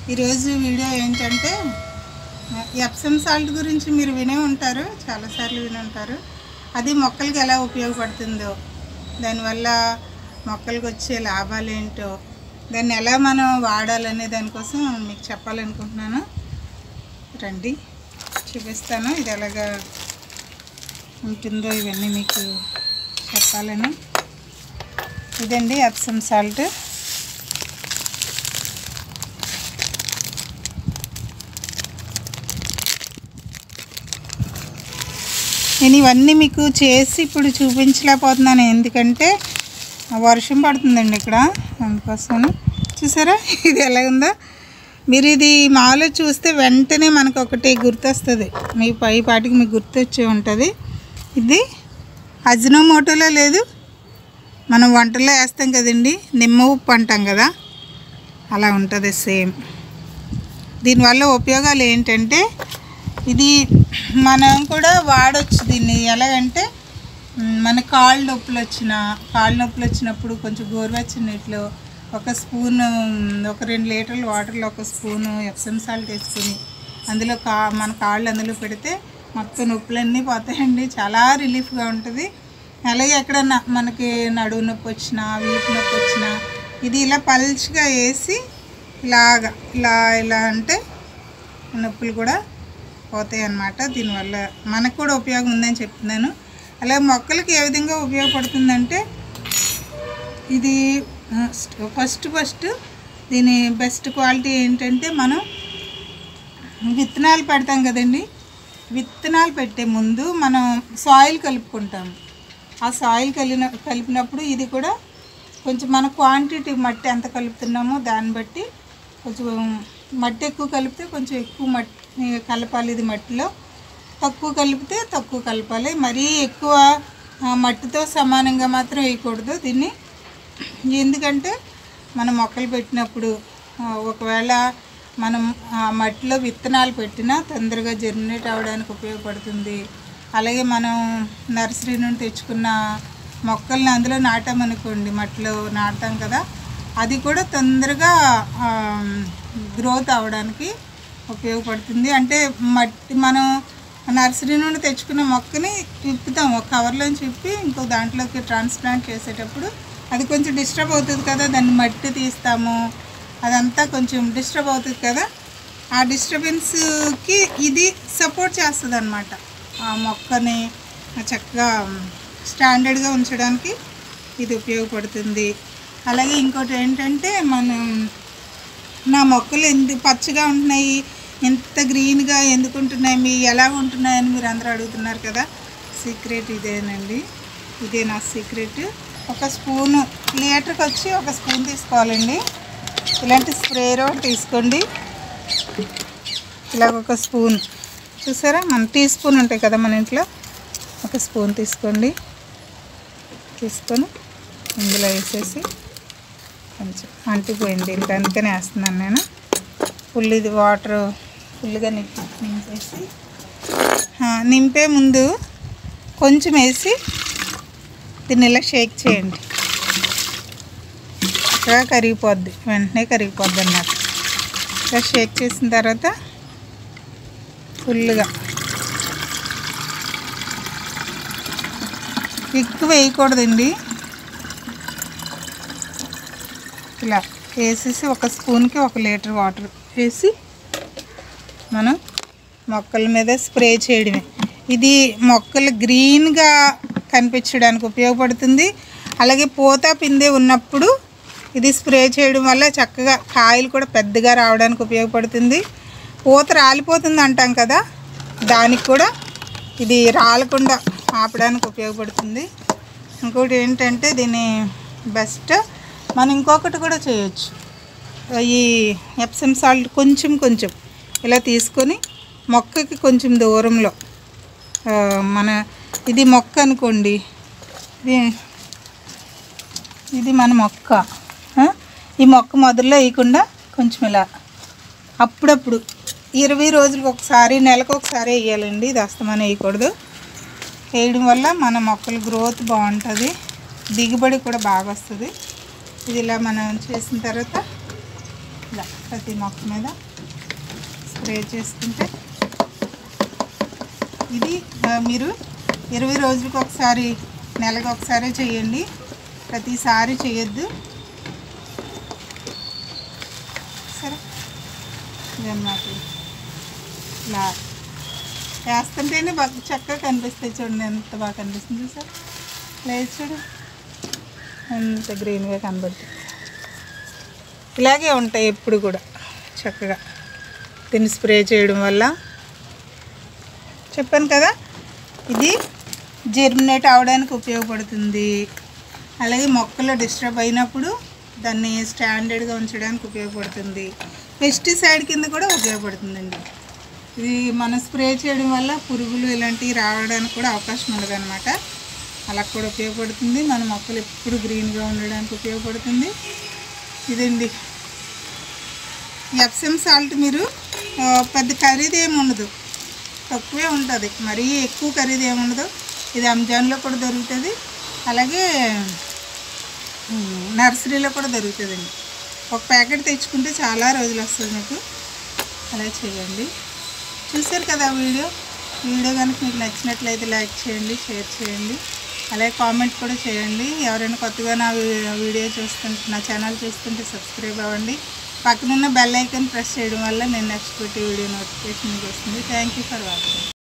ఈరోజు వీడియో ఏంటంటే Epsom salt గురించి మీరు వినే ఉంటారు, చాలాసార్లు విని ఉంటారు. అది మొక్కలకి ఎలా ఉపయోగపడుతుందో, దానివల్ల మొక్కలకు వచ్చే లాభాలు ఏంటో, దాన్ని ఎలా మనం వాడాలనే దానికోసం మీకు చెప్పాలనుకుంటున్నాను. రండి చూపిస్తాను ఇది ఎలాగా ఉంటుందో, ఇవన్నీ మీకు చెప్పాలని. ఇదండి ఎప్సమ్ సాల్ట్. నేను ఇవన్నీ మీకు చేసి ఇప్పుడు చూపించలేకపోతున్నాను, ఎందుకంటే వర్షం పడుతుందండి ఇక్కడ, అందుకోసం. చూసారా ఇది ఎలా ఉందో? మీరు ఇది మాలో చూస్తే వెంటనే మనకు ఒకటి గుర్తొస్తుంది, మీ పై పాటికి మీకు గుర్తొచ్చే ఉంటుంది. ఇది అజినోమోటోలో లేదు, మనం వంటల్లో వేస్తాం కదండి, నిమ్మ ఉప్పు అంటాం కదా, అలా ఉంటుంది సేమ్. దీనివల్ల ఉపయోగాలు ఏంటంటే, ఇది మనం కూడా వాడచ్చు. దీన్ని ఎలాగంటే, మన కాళ్ళు నొప్పులు వచ్చినప్పుడు కొంచెం గోరువెచ్చని నీటిలో ఒక స్పూను, ఒక 2 లీటర్ల వాటర్లో ఒక స్పూను ఎప్సమ్ సాల్ట్ వేసుకొని అందులో మన కాళ్ళు అందులో పెడితే మొత్తం నొప్పులన్నీ పోతాయండి, చాలా రిలీఫ్గా ఉంటుంది. అలాగే ఎక్కడన్నా మనకి నడువు నొప్పి వచ్చినా, వీపు నొప్పి వచ్చినా ఇది ఇలా పల్చగా వేసి ఇలా అంటే నొప్పులు కూడా పోతాయి అన్నమాట. దీనివల్ల మనకు కూడా ఉపయోగం ఉందని చెప్తున్నాను. అలాగే మొక్కలకి ఏ విధంగా ఉపయోగపడుతుందంటే, ఇది ఫస్ట్ దీని బెస్ట్ క్వాలిటీ ఏంటంటే, మనం విత్తనాలు పెడతాం కదండి, విత్తనాలు పెట్టే ముందు మనం సాయిల్ కలుపుకుంటాము. ఆ సాయిల్ కలిపినప్పుడు ఇది కూడా కొంచెం మన క్వాంటిటీ, మట్టి ఎంత కలుపుతున్నామో దాన్ని బట్టి, కొంచెం మట్టి ఎక్కువ కలిపితే కొంచెం ఎక్కువ మట్టి కలపాలి ఇది మట్టిలో, తక్కువ కలిపితే తక్కువ కలపాలి. మరీ ఎక్కువ మట్టితో సమానంగా మాత్రం వేయకూడదు దీన్ని. ఎందుకంటే మనం మొక్కలు పెట్టినప్పుడు ఒకవేళ మనం మట్టిలో విత్తనాలు పెట్టినా తొందరగా జర్మినేట్ అవ్వడానికి ఉపయోగపడుతుంది. అలాగే మనం నర్సరీ నుండి తెచ్చుకున్న మొక్కల్ని అందులో నాటామనుకోండి, మట్టిలో నాటుతాం కదా, అది కూడా తొందరగా గ్రోత్ అవ్వడానికి ఉపయోగపడుతుంది. అంటే మట్టి మనం నర్సరీ నుండి తెచ్చుకున్న మొక్కని విప్పుతాం, ఒక కవర్లోంచి విప్పి ఇంకో దాంట్లోకి ట్రాన్స్ప్లాంట్ చేసేటప్పుడు అది కొంచెం డిస్టర్బ్ అవుతుంది కదా, దాన్ని మట్టి తీస్తాము, అదంతా కొంచెం డిస్టర్బ్ అవుతుంది కదా. ఆ డిస్టర్బెన్స్కి ఇది సపోర్ట్ చేస్తుంది అన్నమాట. ఆ మొక్కని చక్కగా స్టాండర్డ్గా ఉంచడానికి ఇది ఉపయోగపడుతుంది. అలాగే ఇంకోటి ఏంటంటే, నా మొక్కలు ఎందుకు పచ్చగా ఉంటున్నాయి, ఎంత గ్రీన్గా ఎందుకు ఉంటున్నాయి, మీ ఎలా ఉంటున్నాయని మీరు అందరూ అడుగుతున్నారు కదా. సీక్రెట్ ఇదేనండి, ఇదే నా సీక్రెట్. ఒక స్పూను, లీటర్కి వచ్చి ఒక స్పూన్ తీసుకోవాలండి. ఇలాంటి స్ప్రేయర్ ఒకటి తీసుకోండి, ఇలాగ ఒక స్పూన్. చూసారా, మన టీ స్పూన్ ఉంటాయి కదా మన ఇంట్లో, ఒక స్పూన్ తీసుకోండి. తీసుకొని ఇందులో వేసేసి కొంచెం అంటిపోయింది, ఇంకా అందుకనే వేస్తున్నాను నేను. ఇది వాటర్ ఫుల్గా నింపేసి, నింపే ముందు కొంచెం వేసి దీన్ని ఇలా షేక్ చేయండి, ఇక్కడ కరిగిపోద్ది, వెంటనే కరిగిపోద్ది అన్నమాట. ఇలా షేక్ చేసిన తర్వాత ఫుల్గా, ఎక్కువ వేయకూడదండి, ఇలా వేసేసి ఒక స్పూన్కి 1 లీటర్ వాటర్ వేసి మనం మొక్కల మీద స్ప్రే చేయడమే. ఇది మొక్కలు గ్రీన్గా కనిపించడానికి ఉపయోగపడుతుంది. అలాగే పూత పిందె ఉన్నప్పుడు ఇది స్ప్రే చేయడం వల్ల చక్కగా కాయలు కూడా పెద్దగా రావడానికి ఉపయోగపడుతుంది. పూత రాలిపోతుంది అంటాం కదా, దానికి కూడా ఇది రాలకుండా ఆపడానికి ఉపయోగపడుతుంది. ఇంకోటి ఏంటంటే, దీని బెస్ట్ మనం ఇంకొకటి కూడా చేయొచ్చు. ఈ ఎప్సమ్ సాల్ట్ కొంచెం ఇలా తీసుకొని మొక్కకి కొంచెం దూరంలో, ఇది మొక్క అనుకోండి, ఇది మన మొక్క, ఈ మొక్క మొదల్లో వేయకుండా కొంచెం ఇలా అప్పుడప్పుడు 20 రోజులకు ఒకసారి, నెలకు ఒకసారి వేయాలండి, ఇది అస్తమానం వేయకూడదు. వేయడం వల్ల మన మొక్కల గ్రోత్ బాగుంటుంది, దిగుబడి కూడా బాగా వస్తుంది. ఇది ఇలా మనం చేసిన తర్వాత ఇలా ప్రతి మొక్క మీద స్ప్రే చేసుకుంటే ఇది మీరు 20 రోజులకు ఒకసారి, నెలకు ఒకసారి చేయండి, ప్రతిసారి చేయొద్దు. సరే ఇదన్నమాట. ఇలా వేస్తుంటేనే బాగా చక్కగా కనిపిస్తాయి. చూడండి ఎంత బాగా కనిపిస్తుంది సార్. లేదు చూడు ఎంత గ్రీన్గా కనబడుతుంది. ఇలాగే ఉంటాయి ఎప్పుడు కూడా చక్కగా దీన్ని స్ప్రే చేయడం వల్ల. చెప్పాను కదా ఇది జెర్మినేట్ అవడానికి ఉపయోగపడుతుంది. అలాగే మొక్కలు డిస్టర్బ్ అయినప్పుడు దాన్ని స్టాండర్డ్గా ఉంచడానికి ఉపయోగపడుతుంది. పెస్టిసైడ్ కింద కూడా ఉపయోగపడుతుందండి. ఇది మనం స్ప్రే చేయడం వల్ల పురుగులు ఇలాంటివి రావడానికి కూడా అవకాశం ఉండదు అనమాట. అలా కూడా ఉపయోగపడుతుంది. మన మొక్కలు ఎప్పుడు గ్రీన్గా ఉండడానికి ఉపయోగపడుతుంది. ఇదండి ఎప్సమ్ సాల్ట్. మీరు పెద్ద ఖరీదు ఏమి ఉండదు, తక్కువే ఉంటుంది, మరీ ఎక్కువ ఖరీదు ఏమి ఉండదు. ఇది అమెజాన్లో కూడా దొరుకుతుంది, అలాగే నర్సరీలో కూడా దొరుకుతుందండి. ఒక ప్యాకెట్ తెచ్చుకుంటే చాలా రోజులు వస్తుంది మీకు. అలా చేయండి. చూసారు కదా వీడియో కనుక మీకు నచ్చినట్లయితే లైక్ చేయండి, షేర్ చేయండి, అలాగే కామెంట్ కూడా చేయండి. ఎవరైనా కొత్తగా నా వీడియో చూస్తుంటే, నా ఛానల్ చూస్తుంటే సబ్స్క్రైబ్ అవ్వండి. పక్కనున్న బెల్ ఐకాన్ ప్రెస్ చేయడం వల్ల నేను నెక్స్ట్ పెట్టే వీడియో నోటిఫికేషన్ మీకు వస్తుంది. Thank you for watching.